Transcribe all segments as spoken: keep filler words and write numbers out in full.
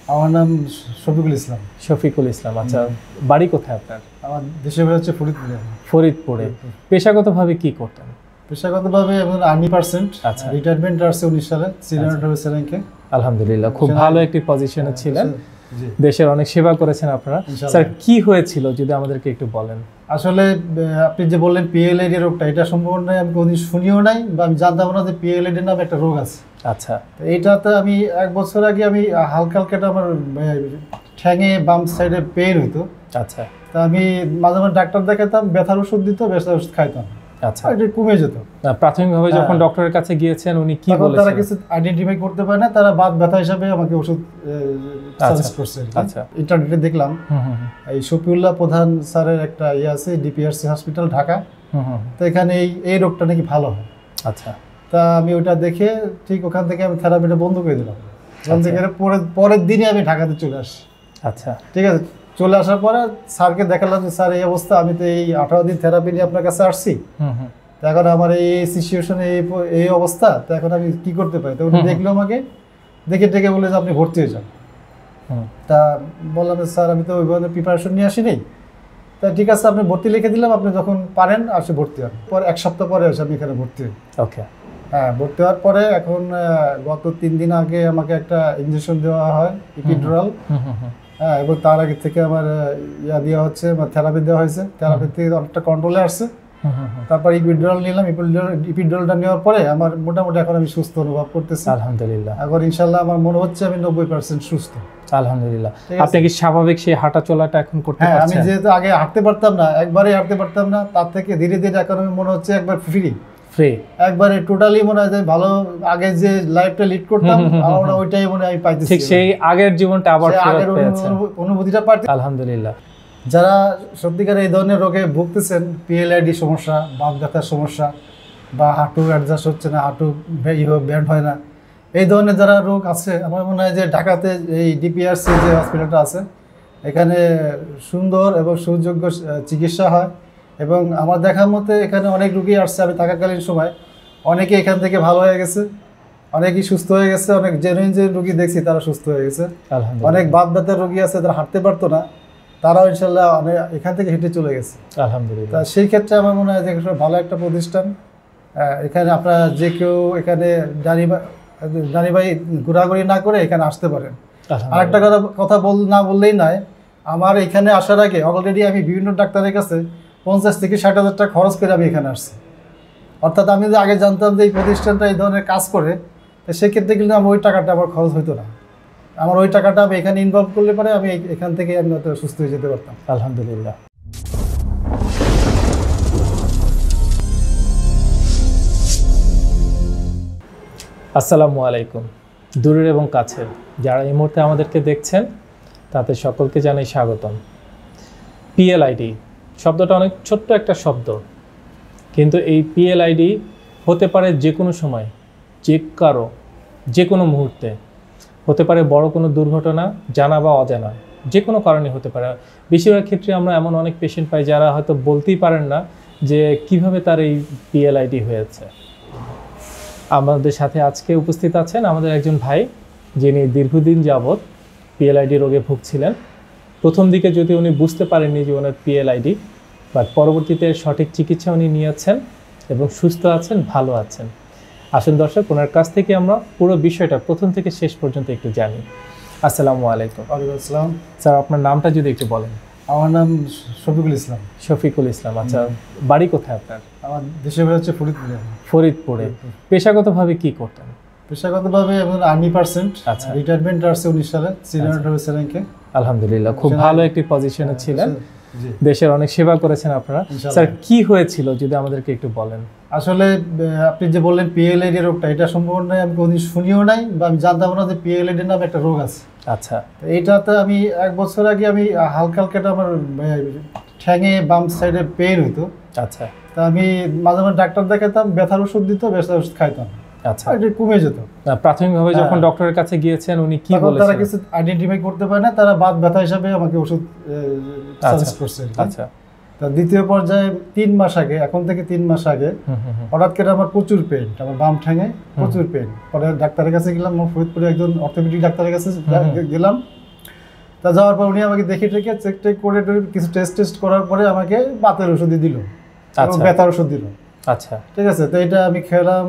আমার নাম শফিকুল ইসলাম। শফিকুল ইসলাম, আচ্ছা। বাড়ি কোথায় আপনার? আমার দেশের বাড়ি হচ্ছে ফরিদপুরে। ফরিদপুরে। পেশাগতভাবে কি করতেন? পেশাগতভাবে আর্মি পার্সেন্ট, আচ্ছা। রিটায়ারমেন্ট আসছে উনিশ সালে, সিনিয়র অফিসার র্যাঙ্কে। আলহামদুলিল্লাহ, খুব ভালো একটি পজিশনে ছিলেন, জি। দেশের অনেক সেবা করেছেন আপনারা। স্যার, কি হয়েছিল যদি আমাদেরকে একটু বলেন? আসলে আপনি যে বললেন পিএলআইডি রোগটা, এটা সম্পূর্ণ আমি কোনোদিন শুনিও নাই বা আমি জানতাম না যে পিএলআইডি নামে একটা রোগ আছে। আচ্ছা। এইটাতে আমি এক বছর আগে আমি হালকা হালকা আমার ঠ্যাঙে বাম সাইডে পেইন হইতো। আচ্ছা। তা আমি মাঝে মাঝে ডাক্তার দেখাতাম, ব্যথার ওষুধ দিত, ব্যথার ওষুধ খাইতাম। আচ্ছা। এটা কমে যেত। প্রাথমিকভাবে যখন ডক্টরের কাছে গিয়েছেন উনি কি বলেছেন? তারা কিছু আইডেন্টিফাই করতে পারে না, তারা বাত ব্যথা হিসাবে আমাকে ওষুধ সাজেস্ট করছে। আচ্ছা। ইন্টারনেটে দেখলাম এই শফিউল্লাহ প্রধান স্যারের একটা ইয়ে আছে, ডিপিআরসি হসপিটাল ঢাকা। তো এখানে এই এই রোগটা নাকি ভালো হয়। আচ্ছা। তা আমি ওটা দেখে ঠিক ওখান থেকে আমি থেরাপিটা বন্ধ করে দিলাম। ওখান থেকে পরের পরের দিনই আমি ঢাকাতে চলে আসি। আচ্ছা। ঠিক আছে, চলে আসার পরে স্যারকে দেখালাম যে স্যার এই অবস্থা, আমি তো এই আঠারো দিন থেরাপি নিয়ে আপনার কাছে আসছি, তো এখন আমার এই সিচুয়েশনে এই এই অবস্থা, তো এখন আমি কি করতে পারি? তো উনি দেখলো আমাকে, দেখে ডেকে বলে যে আপনি ভর্তি হয়ে যান। তা বললাম স্যার আমি তো ওইভাবে প্রিপারেশন নিয়ে আসিনি। তা ঠিক আছে, আপনি ভর্তি লিখে দিলাম, আপনি যখন পারেন আসে ভর্তি হন। পরে এক সপ্তাহ পরে আসে আমি এখানে ভর্তি হই। ওকে। হ্যাঁ, ভর্তি হওয়ার পরে এখন গত তিন দিন আগে আমাকে একটা ইঞ্জেকশন দেওয়া হয়, ইপিডুরাল। হ্যাঁ, এবং তার আগে থেকে আমার ইয়া দেওয়া হচ্ছে, আমার থেরাপি দেওয়া হয়েছে। থেরাপি থেকে অনেকটা কন্ট্রোলে আসছে। তারপর ইপিডুরাল নিলাম। ইপিডুরালটা নেওয়ার পরে আমার মোটামুটি এখন আমি সুস্থ অনুভব করতেছি, আলহামদুলিল্লাহ। এখন ইনশাল্লাহ আমার মনে হচ্ছে আমি নব্বই পার্সেন্ট সুস্থ, আলহামদুলিল্লাহ। আপনি কি স্বাভাবিক সেই হাঁটা চলাটা এখন করতে পারছেন? হ্যাঁ, আমি যেহেতু আগে হাঁটতে পারতাম না, একবারে হাঁটতে পারতাম না, তার থেকে ধীরে ধীরে এখন আমি মনে হচ্ছে একবার ফ্রি ফ্রি একবারে টোটালি মনে হয় যে ভালো, আগে যে লাইফটা লিড করতাম আমরা ওইটাই মনে হয় পাইতেছি, ঠিক সেই আগের জীবনটা আবার ফেরত পেয়েছেন, অনুভূতিটা পাচ্ছি আলহামদুলিল্লাহ। যারা সত্যিকার এই ধরনের রোগে ভুগতেছেন, পিএলআইডি সমস্যা, বাত ব্যথার সমস্যা, বা হাঁটু অ্যাডজাস্ট হচ্ছে না, হাঁটু ব্যান্ড হয় না, এই ধরনের যারা রোগ আছে, আমার মনে হয় যে ঢাকাতে এই ডিপিআরসি যে হসপিটালটা আছে, এখানে সুন্দর এবং সুযোগ্য চিকিৎসা হয়। এবং আমার দেখার মতে এখানে অনেক রুগী আসছে, আমি থাকাকালীন সময় অনেকে এখান থেকে ভালো হয়ে গেছে, অনেকেই সুস্থ হয়ে গেছে, অনেক জেনুইন যে রুগী দেখছি তারা সুস্থ হয়ে গেছে। অনেক বাত ব্যথার রোগী আছে যারা হাঁটতে পারতো না, তারাও ইনশাল্লাহ অনেক এখান থেকে হেঁটে চলে গেছে, আলহামদুলিল্লাহ। তা সেই ক্ষেত্রে আমার মনে হয় যে ভালো একটা প্রতিষ্ঠান। এখানে আপনারা যে কেউ এখানে জানি জানি ভাই ঘোরাঘুরি না করে এখানে আসতে পারেন। আরেকটা কথা কথা বল না বললেই নয়, আমার এখানে আসার আগে অলরেডি আমি বিভিন্ন ডাক্তারের কাছে পঞ্চাশ থেকে ষাট হাজার টাকা খরচ করে আমি এখানে আসছি। অর্থাৎ আমি যে আগে জানতাম যে এই প্রতিষ্ঠানটা এই ধরনের কাজ করে, তো সেক্ষেত্রে কিন্তু আমার ওই টাকাটা আমার খরচ হতো না। আমার ওই টাকাটা আমি এখানে ইনভলভ করলে পরে আমি এখান থেকে আমি হয়তো সুস্থ হয়ে যেতে পারতাম। আলহামদুলিল্লাহ। আসসালামু আলাইকুম। দূরের এবং কাছের যারা এই মুহূর্তে আমাদেরকে দেখছেন তাদের সকলকে জানাই স্বাগতম। পিএলআইডি শব্দটা অনেক ছোট্ট একটা শব্দ, কিন্তু এই পিএলআইডি হতে পারে যে কোনো সময়, যে কারো, যে কোনো মুহূর্তে। হতে পারে বড় কোনো দুর্ঘটনা, জানা বা অজানা, যে কোনো কারণে হতে পারে। বেশিরভাগ ক্ষেত্রে আমরা এমন অনেক পেশেন্ট পাই যারা হয়তো বলতেই পারেন না যে কিভাবে তার এই পিএলআইডি হয়েছে। আমাদের সাথে আজকে উপস্থিত আছেন আমাদের একজন ভাই, যিনি দীর্ঘদিন যাবৎ পিএলআইডি রোগে ভুগছিলেন। প্রথম দিকে যদি উনি বুঝতে পারেননি যে ওনার পিএলআইডি, বাট পরবর্তীতে সঠিক চিকিৎসা উনি নিয়েছেন এবং সুস্থ আছেন, ভালো আছেন। আসুন দর্শক, ওনার কাছ থেকে আমরা পুরো বিষয়টা প্রথম থেকে শেষ পর্যন্ত একটু জানি। আসসালামু আলাইকুম। ওয়ালাইকুম আসসালাম। স্যার, আপনার নামটা যদি একটু বলেন। আমার নাম শফিকুল ইসলাম। শফিকুল ইসলাম, আচ্ছা। বাড়ি কোথায় আপনার? আমার দেশের বাড়ি হচ্ছে ফরিদপুরে। ফরিদপুরে। পেশাগতভাবে কি করতেন? পেশাগতভাবে আর্মি পার্সেন্ট, আচ্ছা। রিটায়ারমেন্ট আসছে উনিশ সালে, সিনিয়র অফিসার র্যাঙ্কে। আলহামদুলিল্লাহ, খুব ভালো একটি পজিশনে ছিলেন, জি। দেশের অনেক সেবা করেছেন আপনারা। স্যার, কি হয়েছিল যদি আমাদেরকে একটু বলেন? আসলে আপনি যে বললেন পিএলআইডি রোগটা, এটা সম্পূর্ণ আমি কোনোদিন শুনিও নাই বা আমি জানতাম না যে পিএলআইডি নামে একটা রোগ আছে। আচ্ছা। এইটাতে আমি এক বছর আগে আমি হালকা হালকা আমার ঠ্যাঙে বাম সাইডে পেইন হইতো। আচ্ছা। তা আমি মাঝে মাঝে ডাক্তার দেখাতাম, ব্যথার ওষুধ দিত, ব্যথার ওষুধ খাইতাম। আচ্ছা। এটা কমে যেত। প্রাথমিকভাবে যখন ডক্টরের কাছে গিয়েছেন উনি কি বলেছেন? তারা কিছু আইডেন্টিফাই করতে পারে না, তারা বাত ব্যথা হিসাবে আমাকে ওষুধ সাজেস্ট করছে। আচ্ছা। তা দ্বিতীয় পর্যায়ে তিন মাস আগে, এখন থেকে তিন মাস আগে হঠাৎ করে আমার প্রচুর পেইন, আমার বাম ঠ্যাঙে প্রচুর পেইন। পরে ডাক্তারের কাছে গেলাম, ফরিদপুরে একজন অর্থোপেডিক ডাক্তারের কাছে গেলাম। তা যাওয়ার পর উনি আমাকে দেখে টেকে চেক টেক করে কিছু টেস্ট টেস্ট করার পরে আমাকে বাতের ওষুধই দিল, আচ্ছা ব্যথার ওষুধ দিল। আচ্ছা ঠিক আছে, তো এটা আমি খেলাম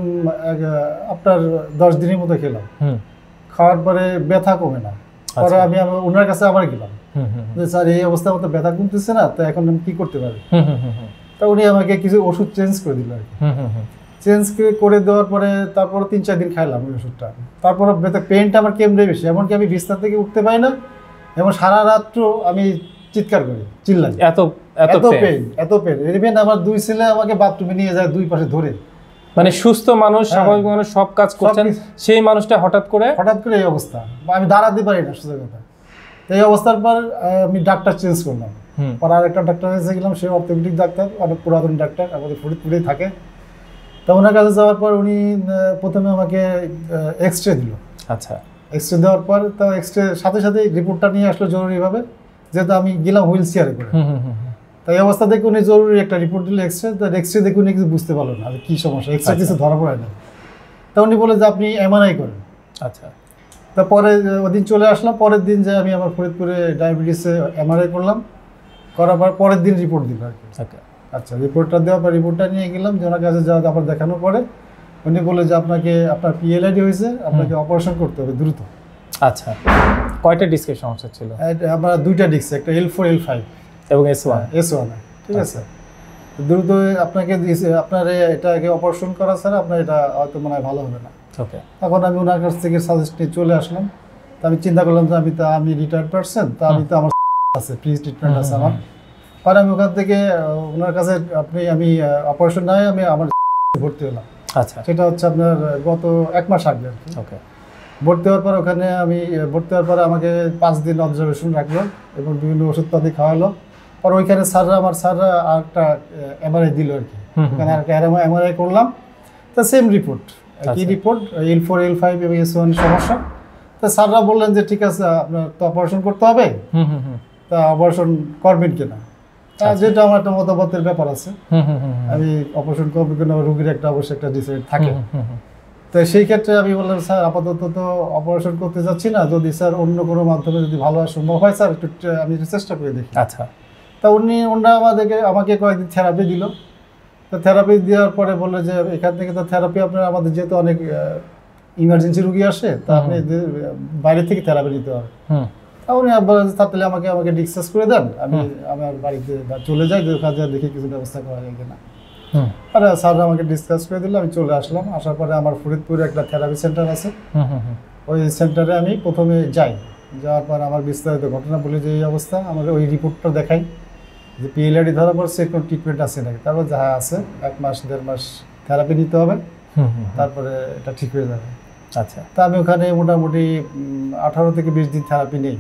আপনার দশ দিনের মতো খেলাম। হুম খাওয়ার পরে ব্যথা কমে না। পরে আচ্ছা। আমি আমার ওনার কাছে আবার গেলাম হুম হুম যে স্যার এই অবস্থার মতো ব্যথা কমতেছে না, তো এখন আমি কি করতে পারি? হুম হুম হুম হুম তা উনি আমাকে কিছু ওষুধ চেঞ্জ করে দিল আর কি। হুম হুম হুম চেঞ্জ করে দেওয়ার পরে তারপরে তিন চার দিন খাইলাম ওই ওষুধটা। তারপরে ব্যথা পেনটা আমার কেমনে বেশি, এমনকি আমি বিছনা থেকে উঠতে পারি না এবং সারা রাত্র আমি চিৎকার করি, চিল্লাই, এত এত এত পেন পেন এত পেন। ইভেন আমার দুই ছেলে আমাকে বাথরুমে নিয়ে যায় দুই পাশে ধরে। মানে সুস্থ মানুষ, হ্যাঁ। স্বাভাবিক মানুষ সব কাজ করছেন, সব কিছু। সেই মানুষটা হঠাৎ করে হঠাৎ করে এই অবস্থা, আমি দাঁড়াতে পারি না সোজা কথা। তো এই অবস্থার পর আহ, আমি ডাক্তার চেঞ্জ করলাম। হুম পর আর একটা ডাক্তার কাছে গেলাম, সে অর্থোপেডিক ডাক্তার, অনেক পুরাতন ডাক্তার, আমাদের ফরিদপুরেই থাকে। তো ওনার কাছে যাওয়ার পর উনি আহ, প্রথমে আমাকে এক্স রে দিল। আচ্ছা এক্স রে দেওয়ার পর তো এক্স রে সাথে সাথে রিপোর্টটা নিয়ে আসলো জরুরিভাবে, যেহেতু আমি গেলাম হুইল চেয়ারে করে। হুম হুম হুম হুম। তাই এই অবস্থা দেখে উনি জরুরি একটা রিপোর্ট দিল এক্স রে। তো এক্স রে দেখে উনি কিছু বুঝতে পারলো না যে কী সমস্যা, এক্স রে কিছু ধরা পড়ে না। তা উনি বলে যে আপনি এমআরআই করেন। আচ্ছা তারপরে ওদিন চলে আসলাম, পরের দিন যে আমি আমার ফরিদপুরে ডায়াবেটিসে এমআরআই করলাম, করার পর পরের দিন রিপোর্ট দিল আর কি। ওকে আচ্ছা, রিপোর্টটা দেওয়ার পর রিপোর্টটা নিয়ে গেলাম, যে ওনার কাছে যাওয়া আবার দেখানোর পরে উনি বলে যে আপনাকে আপনার পিএলআইডি হয়েছে, আপনাকে অপারেশন করতে হবে দ্রুত। আচ্ছা, কয়টা ডিস্কের সমস্যা ছিল? আমরা দুইটা ডিস্ক, একটা এল ফোর এল ফাইভ এবং এস ওয়ান এস ওয়ান ঠিক আছে। দ্রুত আপনাকে দিয়েছে, আপনার এটাকে অপারেশন করা ছাড়া আপনার এটা হয়তো মনে হয় ভালো হবে না। ওকে তখন আমি ওনার কাছ থেকে সাজেস্ট নিয়ে চলে আসলাম। তো আমি চিন্তা করলাম যে আমি তো আমি রিটায়ার্ড পারসন, তো আমি তো আমার আছে ফ্রি ট্রিটমেন্ট আছে আমার। পরে আমি ওখান থেকে আহ, ওনার কাছে আপনি আমি অপারেশন নয় আমি আমার ভর্তি হলাম। আচ্ছা সেটা হচ্ছে আপনার গত এক মাস আগে আর কি। ওকে ভর্তি হওয়ার পর ওখানে আমি আহ, ভর্তি হওয়ার পরে আমাকে পাঁচ দিন অবজারভেশন রাখলো এবং বিভিন্ন ওষুধপাতি খাওয়ালো। পর ওইখানে স্যাররা আমার স্যাররা আর একটা এমআরআই দিল আর কি। হুম, হুম, ওখানে আর একটা এমআরআই করলাম, তা সেম রিপোর্ট, কি আচ্ছা। Report L four L five এবং এস ওয়ান সমস্যা। তা স্যাররা বললেন যে ঠিক আছে আপনার তো অপারেশন করতে হবে, হুম হুম হুম তা অপারেশন করবেন কিনা। তা যেটা আমার একটা মতামতের ব্যাপার আছে, হুম হুম হুম হুম আমি অপারেশন করবো কিনা রুগীর একটা অবশ্যই একটা ডিসাইড থাকে। হুম হুম হুম। তো সেই ক্ষেত্রে আমি বললাম স্যার আপাতত তো অপারেশন করতে যাচ্ছি না, যদি স্যার অন্য কোনো মাধ্যমে যদি ভালো হয় সম্ভব হয় স্যার একটু ট্রে- আমি একটু চেষ্টা করে দেখি। আচ্ছা তা উনি ওনারা আমাদেরকে আমাকে কয়েকদিন থেরাপি দিল। তো থেরাপি দেওয়ার পরে বললো যে এখান থেকে তো থেরাপি আপনার আমাদের যেহেতু অনেক ইমার্জেন্সি রুগী আসে, তা আপনি যে, আহ, বাইরে থেকে থেরাপি নিতে হবে। হুম তা উনি বললেন যে, তাহলে আমাকে আমাকে ডিসচার্জ করে দেন, আমি আমার বাড়িতে বা চলে যাই, যে ওখানে যা দেখি কিছু ব্যবস্থা করা যায় কিনা। হুম আর স্যার আমাকে ডিসকাস করে দিল, আমি চলে আসলাম। আসার পরে আমার ফরিদপুরে একটা থেরাপি সেন্টার আছে, হুম হুম হুম ওই সেন্টারে আমি প্রথমে যাই। যাওয়ার পর আমার বিস্তারিত ঘটনা বলি যে এই অবস্থা, আমার ওই রিপোর্টটা দেখাই যে পিএলআইডি ধরা পড়ছে, কোনো ট্রিটমেন্ট আছে নাকি। তারপর যাহা আছে এক মাস দেড় মাস থেরাপি নিতে হবে, হুম হুম। তারপরে এটা ঠিক হয়ে যাবে। আচ্ছা তা আমি ওখানে মোটামুটি আঠারো থেকে বিশ দিন থেরাপি নেই,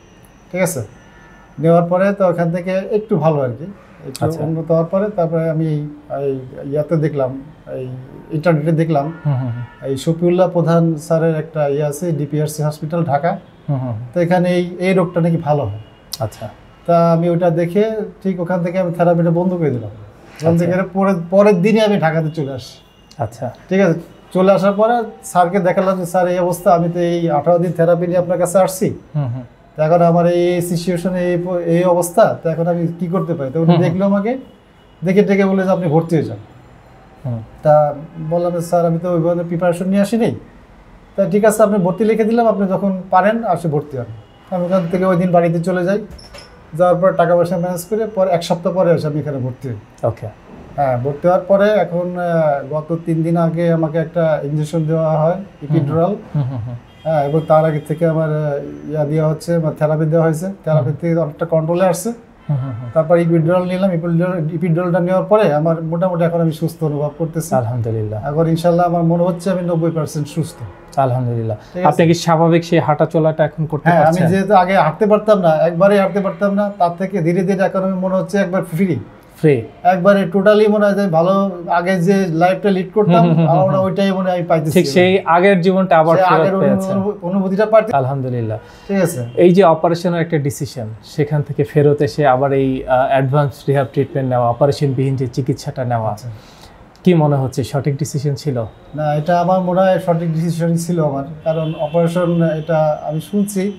ঠিক আছে। নেওয়ার পরে তো ওখান থেকে একটু ভালো আর কি, একটু আচ্ছা। উন্নত হওয়ার পরে তারপরে আমি এই এই ইয়াতে দেখলাম, এই ইন্টারনেটে দেখলাম হুম হুম হুম এই শফিউল্লাহ প্রধান স্যারের একটা ইয়ে আছে ডিপিআরসি হসপিটাল ঢাকা। হুম হুম। তো এখানে এই এই রোগটা নাকি ভালো হয়। আচ্ছা তা আমি ওইটা দেখে ঠিক ওখান থেকে আমি থেরাপিটা বন্ধ করে দিলাম। বন্ধ আচ্ছা। করে পরের পরের দিনই আমি ঢাকাতে চলে আসি। আচ্ছা ঠিক আছে, চলে আসার পরে স্যারকে দেখালাম যে স্যার এই অবস্থা, আমি তো এই আঠারো দিন থেরাপি নিয়ে আপনার কাছে আসছি, হুম হুম তো এখন আমার এই সিচুয়েশনে এই প- এই অবস্থা, তো এখন আমি কি করতে পারি। তো উনি হুম। দেখলো আমাকে, দেখে ডেকে বলে যে আপনি ভর্তি হয়ে যান। হুম তা বললাম যে স্যার আমি তো ওই ধরনের প্রিপারেশন নিয়ে আসিনি। তা ঠিক আছে আপনি ভর্তি লিখে দিলাম, আপনি যখন পারেন আসে ভর্তি হন। আমি ওখান থেকে ওই দিন বাড়িতে চলে যাই, যাওয়ার পর টাকা পয়সা ম্যানেজ করে পরে এক সপ্তাহ পরে এসে আমি এখানে ভর্তি হই। ওকে হ্যাঁ, ভর্তি হওয়ার পরে এখন আহ, গত তিন দিন আগে আমাকে একটা ইঞ্জেকশন দেওয়া হয় ইপিডুরাল। হুম হুম হুম হ্যাঁ, এবং তার আগে থেকে আমার আহ, ইয়া দেওয়া হচ্ছে, থেরাপি দেওয়া হয়েছে, থেরাপি থেকে অনেকটা কন্ট্রোলে আসছে। হুম হুম হুম। তারপর ইপিডুরাল নিলাম, ইপিডুরাল ইপিডুরালটা নেওয়ার পরে আমার মোটামুটি এখন আমি সুস্থ অনুভব করতেছি। আলহামদুলিল্লাহ এখন ইনশাল্লাহ আমার মনে হচ্ছে আমি নব্বই পার্সেন্ট সুস্থ। আলহামদুলিল্লাহ। ঠিক আছে। আপনি কি স্বাভাবিক সেই হাঁটা চলাটা এখন করতে হ্যাঁ, আমি পারছেন? যেহেতু আগে হাঁটতে পারতাম না, একবারেই হাঁটতে পারতাম না, তার থেকে ধীরে ধীরে এখন আমি মনে হচ্ছে একবার ফ্রি, ফ্রি একবারে টোটালি মনে হয় যে ভালো আগে যে লাইফটা লিড করতাম হুম, হুম, হুম, আমরা ওইটাই মনে হয় আমি পাইতেছি। ঠিক সেই আগের জীবনটা আবার সেই ফেরত আগের পেয়েছেন। অনু- অনুভূতিটা পাইতে। আলহামদুলিল্লাহ। ঠিক আছে, এই যে অপারেশনের একটা ডিসিশন, সেখান থেকে ফেরত এসে আবার এই অ্যাডভান্স রিহ্যাব ট্রিটমেন্ট নেওয়া, অপারেশনবিহীন যে চিকিৎসাটা নেওয়া, আচ্ছা। কি মনে হচ্ছে সঠিক ডিসিশন ছিল? না, এটা আমার মনে হয় সঠিক ডিসিশন ছিল আমার, কারণ অপারেশন এটা আমি শুনছি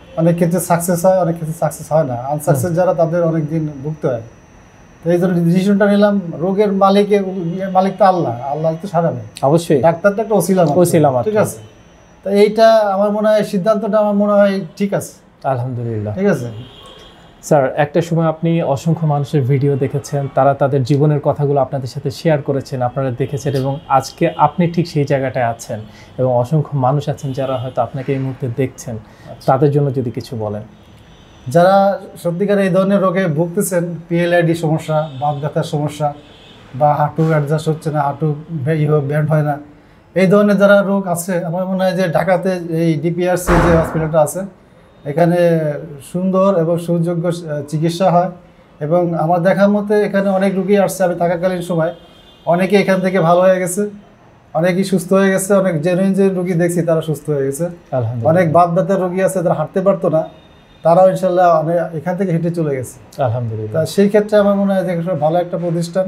অনেক ক্ষেত্রে সাকসেস হয়, অনেক ক্ষেত্রে সাকসেস হয় না। আনসাকসেস যারা তাদের অনেক দিন ভুগতে হয়। তো এই জন্য ডিসিশনটা নিলাম, রোগের মালিকের মালিক তো আল্লাহ, আল্লাহ তো সারাবে অবশ্যই, ডাক্তার তো একটা ওসিলা মাত্র, ওসিলা মাত্র। ঠিক আছে। তো এইটা আমার মনে হয় সিদ্ধান্তটা আমার মনে হয় ঠিক আছে, আলহামদুলিল্লাহ। ঠিক আছে স্যার, একটা সময় আপনি অসংখ্য মানুষের ভিডিও দেখেছেন, তারা তাদের জীবনের কথাগুলো আপনাদের সাথে শেয়ার করেছেন, আপনারা দেখেছেন, এবং আজকে আপনি ঠিক সেই জায়গাটায় আছেন এবং অসংখ্য মানুষ আছেন যারা হয়তো আপনাকে এই মুহূর্তে দেখছেন, তাদের জন্য যদি কিছু বলেন। যারা সত্যিকার এই ধরনের রোগে ভুগতেছেন, পিএলআইডি সমস্যা, বাত ব্যথার সমস্যা, বা হাঁটু অ্যাডজাস্ট হচ্ছে না, হাঁটু ব্যান্ড হয় না, এই ধরনের যারা রোগ আছে, আমার মনে হয় যে ঢাকাতে এই ডিপিআরসি যে হসপিটালটা আছে, এখানে সুন্দর এবং সুযোগ্য চিকিৎসা হয়। এবং আমার দেখার মতে এখানে অনেক রুগী আসছে, আমি থাকাকালীন সময় অনেকে এখান থেকে ভালো হয়ে গেছে, অনেকেই সুস্থ হয়ে গেছে, অনেক জেনুইন যে রুগী দেখছি তারা সুস্থ হয়ে গেছে। অনেক বাত ব্যথার রোগী আছে যারা হাঁটতে পারতো না, তারাও ইনশাল্লাহ অনেক এখান থেকে হেঁটে চলে গেছে, আলহামদুলিল্লাহ। তা সেই ক্ষেত্রে আমার মনে হয় যে ভালো একটা প্রতিষ্ঠান।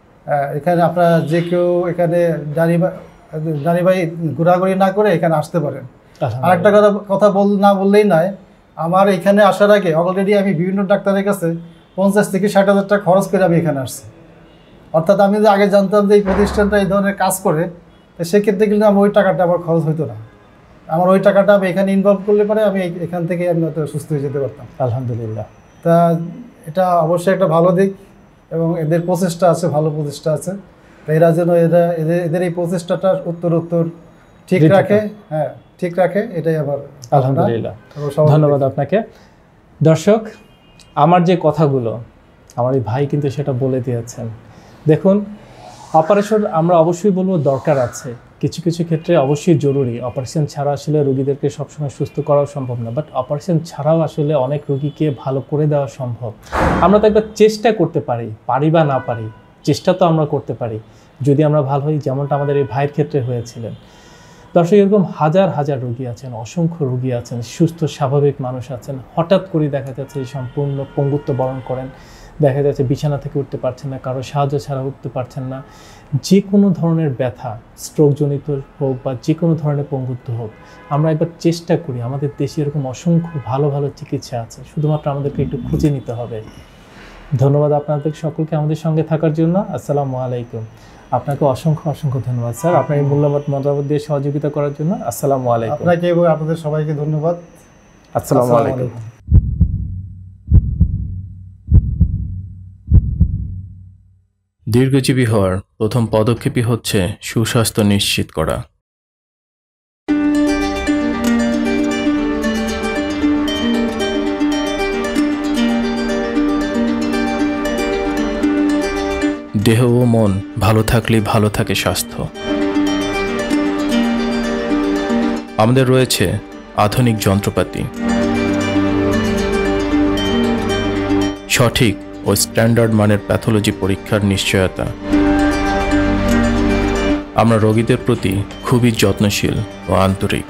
এখানে আপনারা যে কেউ এখানে জানি জানি ভাই ঘোরাঘুরি না করে এখানে আসতে পারেন। আর একটা কথা কথা বল না বললেই নয়, আমার এখানে আসার আগে অলরেডি আমি বিভিন্ন ডাক্তারের কাছে পঞ্চাশ থেকে ষাট হাজার টাকা খরচ করে আমি এখানে আসছি। অর্থাৎ আমি যে আগে জানতাম যে এই প্রতিষ্ঠানটা এই ধরনের কাজ করে, তো সেক্ষেত্রে কিন্তু আমার ওই টাকাটা আমার খরচ হইতো না। আমার ওই টাকাটা আমি এখানে ইনভলভ করলে পরে আমি এখান থেকে আমি হয়তো সুস্থ হয়ে যেতে পারতাম। আলহামদুলিল্লাহ। তা এটা অবশ্যই একটা ভালো দিক, এবং এদের প্রচেষ্টা আছে, ভালো প্রচেষ্টা আছে। তো এরা যেন এরা এদের এদের এই প্রচেষ্টাটা উত্তর উত্তর ঠিক রাখে, হ্যাঁ ঠিক রাখে, এটাই আমার। আলহামদুলিল্লাহ, ধন্যবাদ আপনাকে। দর্শক, আমার যে কথাগুলো আমার এই ভাই কিন্তু সেটা বলে দিয়েছেন। দেখুন, অপারেশন আমরা অবশ্যই বলবো দরকার আছে, কিছু কিছু ক্ষেত্রে অবশ্যই জরুরি। অপারেশন ছাড়া আসলে রোগীদেরকে সবসময় সুস্থ করাও সম্ভব না, বাট অপারেশন ছাড়াও আসলে অনেক রোগীকে ভালো করে দেওয়া সম্ভব। আমরা তো একবার চেষ্টা করতে পারি, পারি বা না পারি, চেষ্টা তো আমরা করতে পারি যদি আমরা ভালো হই, যেমনটা আমাদের এই ভাইয়ের ক্ষেত্রে হয়েছিলেন। দর্শক, এরকম হাজার হাজার রোগী আছেন, অসংখ্য রোগী আছেন, সুস্থ স্বাভাবিক মানুষ আছেন, হঠাৎ করে দেখা যাচ্ছে সম্পূর্ণ পঙ্গুত্ব বরণ করেন, দেখা যাচ্ছে বিছানা থেকে উঠতে পারছেন না, কারো সাহায্য ছাড়া উঠতে পারছেন না। যে কোনো ধরনের ব্যথা, স্ট্রোকজনিত হোক বা যে কোনো ধরনের পঙ্গুত্ব হোক, আমরা একবার চেষ্টা করি। আমাদের দেশে এরকম অসংখ্য ভালো ভালো চিকিৎসা আছে, শুধুমাত্র আমাদেরকে একটু খুঁজে নিতে হবে। ধন্যবাদ আপনাদের সকলকে আমাদের সঙ্গে থাকার জন্য। আসসালামু আলাইকুম। আপনাকে অসংখ্য অসংখ্য ধন্যবাদ স্যার, আপনার এই মূল্যবান মতামত দিয়ে সহযোগিতা করার জন্য। আসসালামু আলাইকুম। আপনাকে এবং আপনাদের সবাইকে ধন্যবাদ। আসসালামু আলাইকুম। দীর্ঘজীবী হওয়ার প্রথম পদক্ষেপই হচ্ছে সুস্বাস্থ্য নিশ্চিত করা। দেহ ও মন ভালো থাকলেই ভালো থাকে স্বাস্থ্য। আমাদের রয়েছে আধুনিক যন্ত্রপাতি, সঠিক ও স্ট্যান্ডার্ড মানের প্যাথোলজি পরীক্ষার নিশ্চয়তা। আমরা রোগীদের প্রতি খুবই যত্নশীল ও আন্তরিক।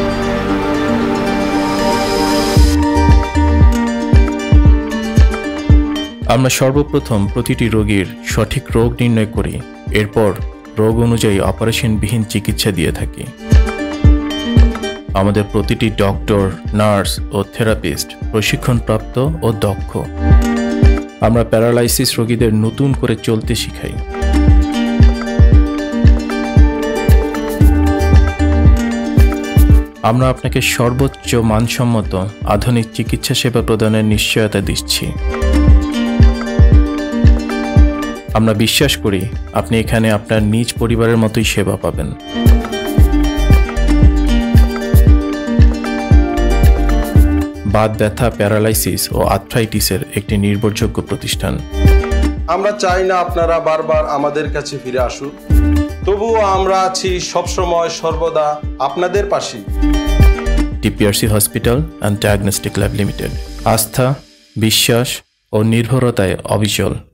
আমরা সর্বপ্রথম প্রতিটি রোগীর সঠিক রোগ নির্ণয় করি, এরপর রোগ অনুযায়ী অপারেশনবিহীন চিকিৎসা দিয়ে থাকি। আমাদের প্রতিটি ডক্টর, নার্স ও থেরাপিস্ট প্রশিক্ষণপ্রাপ্ত ও দক্ষ। আমরা প্যারালাইসিস রোগীদের নতুন করে চলতে শিখাই। আমরা আপনাকে সর্বোচ্চ মানসম্মত আধুনিক চিকিৎসা সেবা প্রদানের নিশ্চয়তা দিচ্ছি। আমরা বিশ্বাস করি আপনি এখানে আপনার নিজ পরিবারের মতোই সেবা পাবেন। বাত ব্যথা, প্যারালাইসিস ও আর্থ্রাইটিসের একটি নির্ভরযোগ্য প্রতিষ্ঠান। আমরা চাই না আপনারা বারবার আমাদের কাছে ফিরে আসুন, তবুও আমরা আছি সবসময় সর্বদা আপনাদের পাশেই। DPRC hospital and diagnostic lab limited, আস্থা, বিশ্বাস ও নির্ভরতায় অবিচল।